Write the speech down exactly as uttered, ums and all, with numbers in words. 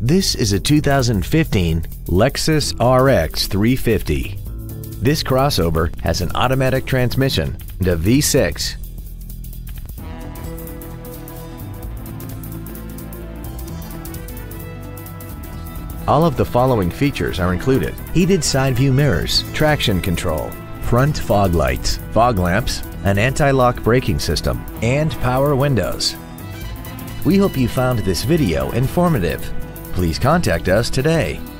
This is a two thousand fifteen Lexus R X three fifty. This crossover has an automatic transmission and a V six. All of the following features are included: heated side view mirrors, traction control, front fog lights, fog lamps, an anti-lock braking system, and power windows. We hope you found this video informative. Please contact us today.